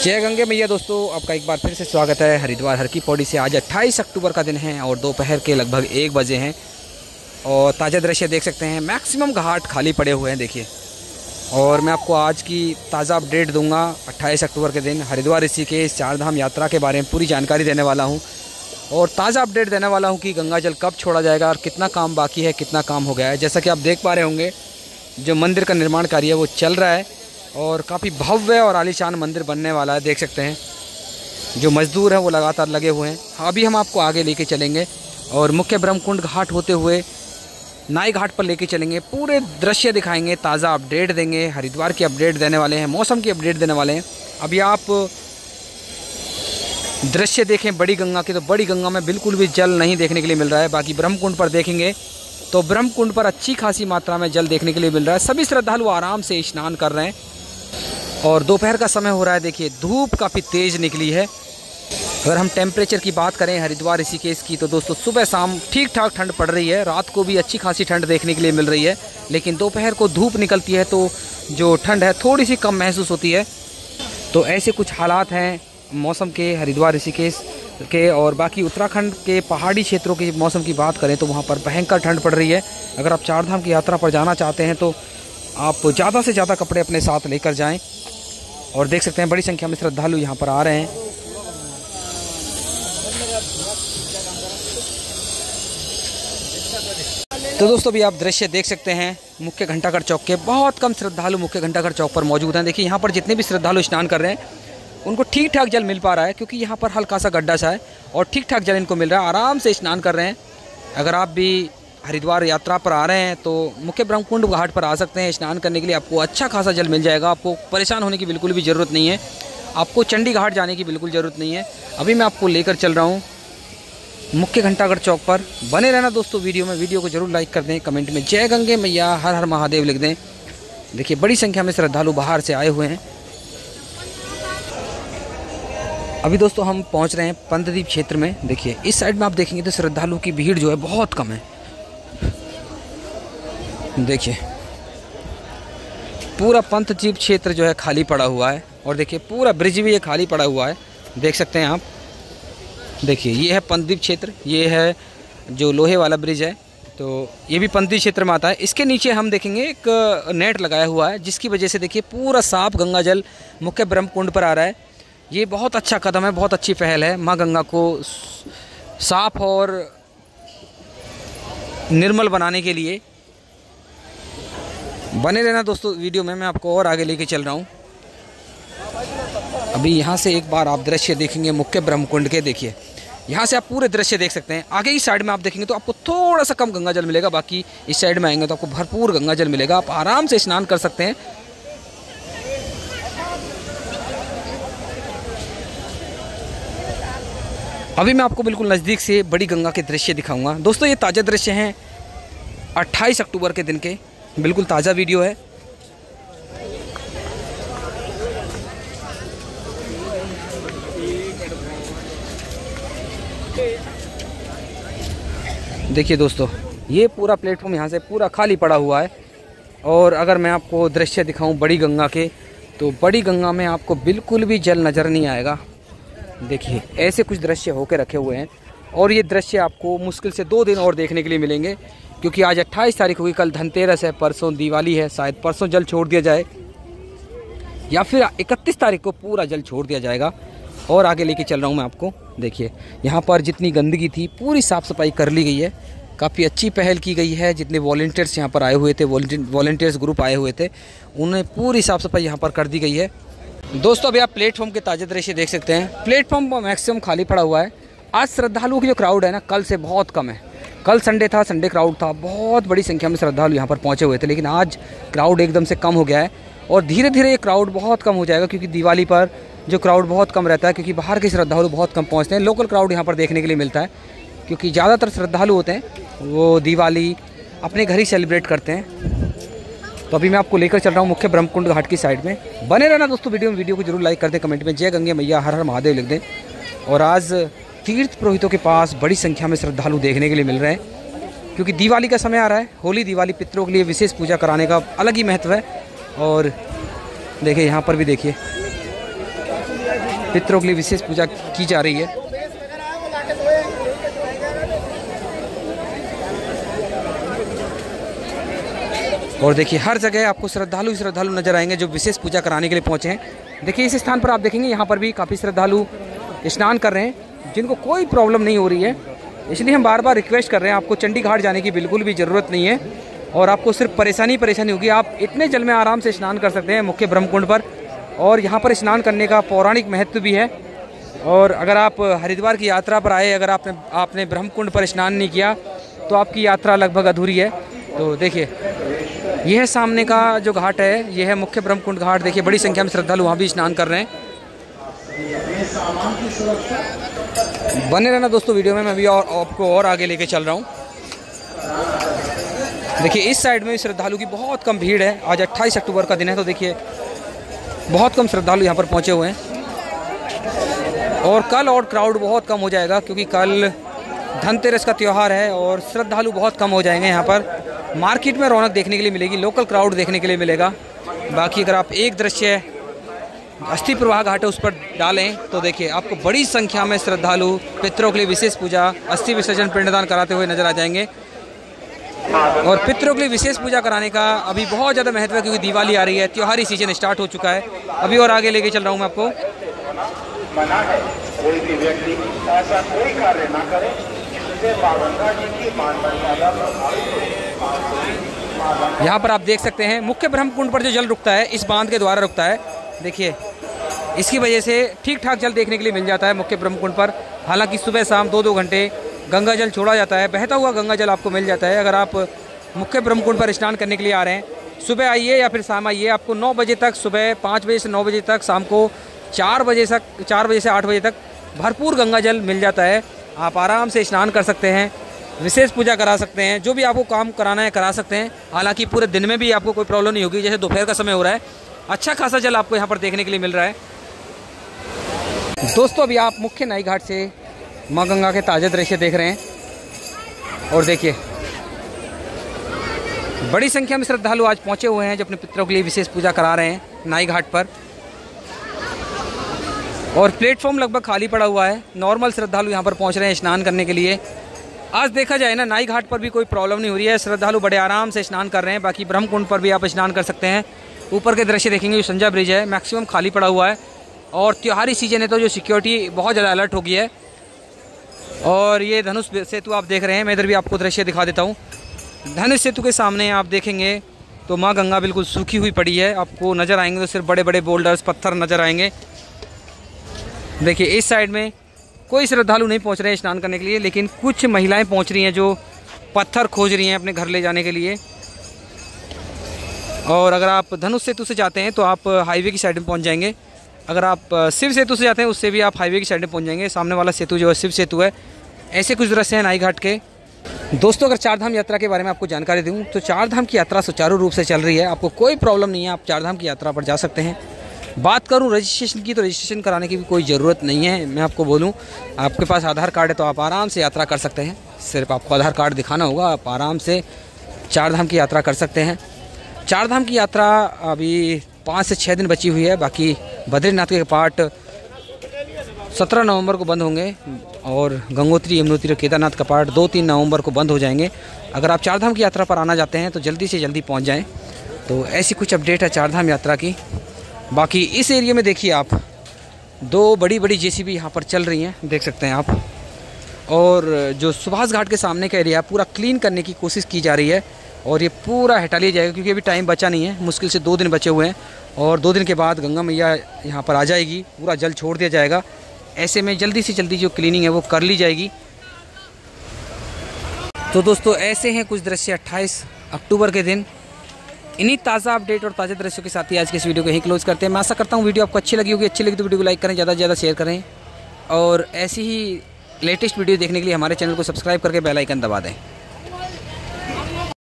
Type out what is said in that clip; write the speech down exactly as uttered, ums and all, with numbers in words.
जय गंगे मैया दोस्तों, आपका एक बार फिर से स्वागत है हरिद्वार हर की पौड़ी से। आज अट्ठाईस अक्टूबर का दिन है और दोपहर के लगभग एक बजे हैं और ताज़ा दृश्य देख सकते हैं। मैक्सिमम घाट खाली पड़े हुए हैं देखिए। और मैं आपको आज की ताज़ा अपडेट दूंगा अट्ठाईस अक्टूबर के दिन हरिद्वार ऋषिकेश चारधाम यात्रा के बारे में पूरी जानकारी देने वाला हूं और ताज़ा अपडेट देने वाला हूं कि गंगा जल कब छोड़ा जाएगा और कितना काम बाकी है, कितना काम हो गया है। जैसा कि आप देख पा रहे होंगे, जो मंदिर का निर्माण कार्य है वो चल रहा है और काफ़ी भव्य और आलीशान मंदिर बनने वाला है। देख सकते हैं जो मजदूर हैं वो लगातार लगे हुए हैं। अभी हम आपको आगे लेके चलेंगे और मुख्य ब्रह्मकुंड घाट होते हुए नाई घाट पर लेके चलेंगे, पूरे दृश्य दिखाएंगे, ताज़ा अपडेट देंगे, हरिद्वार की अपडेट देने वाले हैं, मौसम की अपडेट देने वाले हैं। अभी आप दृश्य देखें बड़ी गंगा की, तो बड़ी गंगा में बिल्कुल भी जल नहीं देखने के लिए मिल रहा है। बाकी ब्रह्मकुंड पर देखेंगे तो ब्रह्मकुंड पर अच्छी खासी मात्रा में जल देखने के लिए मिल रहा है। सभी श्रद्धालु आराम से स्नान कर रहे हैं और दोपहर का समय हो रहा है। देखिए धूप काफ़ी तेज़ निकली है। अगर हम टेम्परेचर की बात करें हरिद्वार ऋषिकेश की, तो दोस्तों सुबह शाम ठीक ठाक ठंड पड़ रही है, रात को भी अच्छी खासी ठंड देखने के लिए मिल रही है। लेकिन दोपहर को धूप निकलती है तो जो ठंड है थोड़ी सी कम महसूस होती है। तो ऐसे कुछ हालात हैं मौसम के हरिद्वार ऋषिकेश के। और बाकी उत्तराखंड के पहाड़ी क्षेत्रों के मौसम की बात करें तो वहाँ पर भयंकर ठंड पड़ रही है। अगर आप चारधाम की यात्रा पर जाना चाहते हैं तो आप ज़्यादा से ज़्यादा कपड़े अपने साथ लेकर जाएं। और देख सकते हैं बड़ी संख्या में श्रद्धालु यहाँ पर आ रहे हैं। तो दोस्तों भी आप दृश्य देख सकते हैं मुख्य घंटाघर चौक के। बहुत कम श्रद्धालु मुख्य घंटाघर चौक पर मौजूद हैं। देखिए यहाँ पर जितने भी श्रद्धालु स्नान कर रहे हैं उनको ठीक ठाक जल मिल पा रहा है, क्योंकि यहाँ पर हल्का सा गड्ढा सा है और ठीक ठाक जल इनको मिल रहा है। आराम से स्नान कर रहे हैं। अगर आप भी हरिद्वार यात्रा पर आ रहे हैं तो मुख्य ब्रह्मकुंड घाट पर आ सकते हैं स्नान करने के लिए। आपको अच्छा खासा जल मिल जाएगा। आपको परेशान होने की बिल्कुल भी ज़रूरत नहीं है। आपको चंडी घाट जाने की बिल्कुल ज़रूरत नहीं है। अभी मैं आपको लेकर चल रहा हूँ मुख्य घंटाघर चौक पर। बने रहना दोस्तों वीडियो में। वीडियो को जरूर लाइक कर दें, कमेंट में जय गंगे मैया हर हर महादेव लिख दें। देखिए बड़ी संख्या में श्रद्धालु बाहर से आए हुए हैं। अभी दोस्तों हम पहुंच रहे हैं पंतद्वीप क्षेत्र में। देखिए इस साइड में आप देखेंगे तो श्रद्धालु की भीड़ जो है बहुत कम है। देखिए पूरा पंतद्वीप क्षेत्र जो है खाली पड़ा हुआ है और देखिए पूरा ब्रिज भी ये खाली पड़ा हुआ है। देख सकते हैं आप। देखिए ये है पंतद्वीप क्षेत्र, ये है जो लोहे वाला ब्रिज है, तो ये भी पंतद्वीप क्षेत्र में आता है। इसके नीचे हम देखेंगे एक नेट लगाया हुआ है, जिसकी वजह से देखिए पूरा साफ गंगा जल मुख्य ब्रह्मकुंड पर आ रहा है। ये बहुत अच्छा कदम है, बहुत अच्छी पहल है माँ गंगा को साफ और निर्मल बनाने के लिए। बने रहना दोस्तों वीडियो में, मैं आपको और आगे लेके चल रहा हूँ। अभी यहाँ से एक बार आप दृश्य देखेंगे मुख्य ब्रह्मकुंड के। देखिए यहाँ से आप पूरे दृश्य देख सकते हैं। आगे की साइड में आप देखेंगे तो आपको थोड़ा सा कम गंगा जल मिलेगा, बाकी इस साइड में आएंगे तो आपको भरपूर गंगा जल मिलेगा। आप आराम से स्नान कर सकते हैं। अभी मैं आपको बिल्कुल नज़दीक से बड़ी गंगा के दृश्य दिखाऊंगा। दोस्तों ये ताज़ा दृश्य हैं अट्ठाईस अक्टूबर के दिन के, बिल्कुल ताज़ा वीडियो है। देखिए दोस्तों ये पूरा प्लेटफॉर्म यहाँ से पूरा खाली पड़ा हुआ है। और अगर मैं आपको दृश्य दिखाऊं बड़ी गंगा के, तो बड़ी गंगा में आपको बिल्कुल भी जल नज़र नहीं आएगा। देखिए ऐसे कुछ दृश्य होके रखे हुए हैं और ये दृश्य आपको मुश्किल से दो दिन और देखने के लिए मिलेंगे, क्योंकि आज अट्ठाईस तारीख होगी, कल धनतेरस है, परसों दिवाली है। शायद परसों जल छोड़ दिया जाए या फिर इकतीस तारीख को पूरा जल छोड़ दिया जाएगा। और आगे लेके चल रहा हूँ मैं आपको। देखिए यहाँ पर जितनी गंदगी थी पूरी साफ़ सफाई कर ली गई है। काफ़ी अच्छी पहल की गई है। जितने वॉलंटियर्स यहाँ पर आए हुए थे, वॉलंटियर्स ग्रुप आए हुए थे, उन्हें पूरी साफ़ सफाई यहाँ पर कर दी गई है। दोस्तों अभी आप प्लेटफॉर्म के ताज़ा दृश्य देख सकते हैं। प्लेटफॉर्म मैक्सिमम खाली पड़ा हुआ है। आज श्रद्धालुओं की जो क्राउड है ना, कल से बहुत कम है। कल संडे था, संडे क्राउड था, बहुत बड़ी संख्या में श्रद्धालु यहाँ पर पहुँचे हुए थे। लेकिन आज क्राउड एकदम से कम हो गया है और धीरे धीरे ये क्राउड बहुत कम हो जाएगा, क्योंकि दिवाली पर जो क्राउड बहुत कम रहता है, क्योंकि बाहर के श्रद्धालु बहुत कम पहुँचते हैं। लोकल क्राउड यहाँ पर देखने के लिए मिलता है, क्योंकि ज़्यादातर श्रद्धालु होते हैं वो दिवाली अपने घर ही सेलिब्रेट करते हैं। तो अभी मैं आपको लेकर चल रहा हूँ मुख्य ब्रह्मकुंड घाट की साइड में। बने रहना दोस्तों वीडियो में। वीडियो को जरूर लाइक कर दें, कमेंट में जय गंगे मैया हर हर महादेव लिख दें। और आज तीर्थ पुरोहितों के पास बड़ी संख्या में श्रद्धालु देखने के लिए मिल रहे हैं, क्योंकि दिवाली का समय आ रहा है। होली दिवाली पितरों के लिए विशेष पूजा कराने का अलग ही महत्व है। और देखिए यहाँ पर भी देखिए पितरों के लिए विशेष पूजा की जा रही है। और देखिए हर जगह आपको श्रद्धालु श्रद्धालु नजर आएंगे जो विशेष पूजा कराने के लिए पहुंचे हैं। देखिए इस स्थान पर आप देखेंगे यहाँ पर भी काफ़ी श्रद्धालु स्नान कर रहे हैं जिनको कोई प्रॉब्लम नहीं हो रही है। इसलिए हम बार बार रिक्वेस्ट कर रहे हैं, आपको चंडी घाट जाने की बिल्कुल भी ज़रूरत नहीं है और आपको सिर्फ परेशानी परेशानी होगी। आप इतने जल में आराम से स्नान कर सकते हैं मुख्य ब्रह्मकुंड पर, और यहाँ पर स्नान करने का पौराणिक महत्व भी है। और अगर आप हरिद्वार की यात्रा पर आए, अगर आपने आपने ब्रह्मकुंड पर स्नान नहीं किया तो आपकी यात्रा लगभग अधूरी है। तो देखिए यह सामने का जो घाट है यह है मुख्य ब्रह्मकुंड घाट। देखिए बड़ी संख्या में श्रद्धालु वहाँ भी स्नान कर रहे हैं। बने रहना दोस्तों वीडियो में, मैं अभी और आपको और आगे लेके चल रहा हूँ। देखिए इस साइड में श्रद्धालु की बहुत कम भीड़ है। आज अट्ठाईस अक्टूबर का दिन है, तो देखिए बहुत कम श्रद्धालु यहाँ पर पहुँचे हुए हैं। और कल और क्राउड बहुत कम हो जाएगा क्योंकि कल धनतेरस का त्यौहार है और श्रद्धालु बहुत कम हो जाएंगे। यहाँ पर मार्केट में रौनक देखने के लिए मिलेगी, लोकल क्राउड देखने के लिए मिलेगा। बाकी अगर आप एक दृश्य अस्थि प्रवाह घाट है उस पर डालें तो देखिए आपको बड़ी संख्या में श्रद्धालु पितरों के लिए विशेष पूजा, अस्थि विसर्जन, पिंडदान कराते हुए नजर आ जाएंगे। और पितरों के लिए विशेष पूजा कराने का अभी बहुत ज़्यादा महत्व है क्योंकि दिवाली आ रही है, त्योहारी सीजन स्टार्ट हो चुका है। अभी और आगे लेके चल रहा हूँ मैं आपको। मना है कोई भी व्यक्ति ऐसा कोई कार्य ना करे जिससे मां गंगा जी की मान मर्यादा प्रभावित हो। यहाँ पर आप देख सकते हैं मुख्य ब्रह्मकुंड पर जो जल रुकता है इस बांध के द्वारा रुकता है। देखिए इसकी वजह से ठीक ठाक जल देखने के लिए मिल जाता है मुख्य ब्रह्मकुंड पर। हालांकि सुबह शाम दो दो घंटे गंगा जल छोड़ा जाता है, बहता हुआ गंगा जल आपको मिल जाता है। अगर आप मुख्य ब्रह्मकुंड पर स्नान करने के लिए आ रहे हैं, सुबह आइए या फिर शाम आइए, आपको नौ बजे तक, सुबह पाँच बजे से नौ बजे तक, शाम को चार बजे तक चार बजे से आठ बजे तक भरपूर गंगा जल मिल जाता है। आप आराम से स्नान कर सकते हैं, विशेष पूजा करा सकते हैं, जो भी आपको काम कराना है करा सकते हैं। हालांकि पूरे दिन में भी आपको कोई प्रॉब्लम नहीं होगी। जैसे दोपहर का समय हो रहा है, अच्छा खासा जल आपको यहाँ पर देखने के लिए मिल रहा है। दोस्तों अभी आप मुख्य नाई घाट से माँ गंगा के ताज़ा दृश्य देख रहे हैं। और देखिए बड़ी संख्या में श्रद्धालु आज पहुँचे हुए हैं जो अपने पितरों के लिए विशेष पूजा करा रहे हैं नाई घाट पर। और प्लेटफॉर्म लगभग खाली पड़ा हुआ है, नॉर्मल श्रद्धालु यहाँ पर पहुँच रहे हैं स्नान करने के लिए। आज देखा जाए ना, नाई घाट पर भी कोई प्रॉब्लम नहीं हो रही है, श्रद्धालु बड़े आराम से स्नान कर रहे हैं। बाकी ब्रह्मकुंड पर भी आप स्नान कर सकते हैं। ऊपर के दृश्य देखेंगे, जो संजा ब्रिज है मैक्सिमम खाली पड़ा हुआ है और त्योहारी सीजन है तो जो सिक्योरिटी बहुत ज़्यादा अलर्ट हो गई है। और ये धनुष सेतु आप देख रहे हैं, मैं इधर भी आपको दृश्य दिखा देता हूँ। धनुष सेतु के सामने आप देखेंगे तो माँ गंगा बिल्कुल सूखी हुई पड़ी है। आपको नज़र आएंगे तो सिर्फ बड़े बड़े बोल्डर्स, पत्थर नज़र आएंगे। देखिए इस साइड में कोई श्रद्धालु नहीं पहुंच रहे हैं स्नान करने के लिए, लेकिन कुछ महिलाएं पहुंच रही हैं जो पत्थर खोज रही हैं अपने घर ले जाने के लिए। और अगर आप धनुष सेतु से जाते हैं तो आप हाईवे की साइड में पहुंच जाएंगे। अगर आप शिव सेतु से जाते हैं उससे भी आप हाईवे की साइड में पहुंच जाएंगे। सामने वाला सेतु जो है शिव सेतु है। ऐसे कुछ दृश्य हैं नाई घाट के। दोस्तों अगर चारधाम यात्रा के बारे में आपको जानकारी दूँ तो चारधाम की यात्रा सुचारू रूप से चल रही है, आपको कोई प्रॉब्लम नहीं है, आप चारधाम की यात्रा पर जा सकते हैं। बात करूं रजिस्ट्रेशन की तो रजिस्ट्रेशन कराने की भी कोई ज़रूरत नहीं है। मैं आपको बोलूं, आपके पास आधार कार्ड है तो आप आराम से यात्रा कर सकते हैं। सिर्फ आपको आधार कार्ड दिखाना होगा, आप आराम से चारधाम की यात्रा कर सकते हैं। चारधाम की यात्रा अभी पाँच से छः दिन बची हुई है। बाकी बद्रीनाथ के कपाट सत्रह नवंबर को बंद होंगे और गंगोत्री, यमुनोत्री और केदारनाथ कपाट दो तीन नवंबर को बंद हो जाएंगे। अगर आप चारधाम की यात्रा पर आना चाहते हैं तो जल्दी से जल्दी पहुँच जाएँ। तो ऐसी कुछ अपडेट है चारधाम यात्रा की। बाकी इस एरिया में देखिए आप दो बड़ी बड़ी जेसीबी यहाँ पर चल रही हैं, देख सकते हैं आप। और जो सुभाष घाट के सामने का एरिया पूरा क्लीन करने की कोशिश की जा रही है और ये पूरा हटा लिया जाएगा क्योंकि अभी टाइम बचा नहीं है। मुश्किल से दो दिन बचे हुए हैं और दो दिन के बाद गंगा मैया यहाँ पर आ जाएगी, पूरा जल छोड़ दिया जाएगा। ऐसे में जल्दी से जल्दी जो क्लीनिंग है वो कर ली जाएगी। तो दोस्तों ऐसे हैं कुछ दृश्य अट्ठाईस अक्टूबर के दिन। इन्हीं ताज़ा अपडेट और ताज़ा दृश्यों के साथ ही आज के इस वीडियो को यहीं क्लोज करते हैं। मैं आशा करता हूँ वीडियो आपको अच्छी लगी होगी। अच्छी लगी तो वीडियो को लाइक करें, ज़्यादा से ज़्यादा शेयर करें और ऐसी ही लेटेस्ट वीडियो देखने के लिए हमारे चैनल को सब्सक्राइब करके बेल आइकन दबा दें।